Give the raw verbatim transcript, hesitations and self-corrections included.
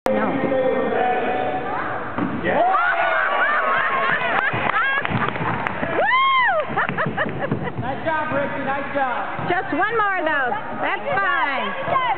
No. Yeah. Nice job, Ricky. Nice job. Just one more, though. That's fine.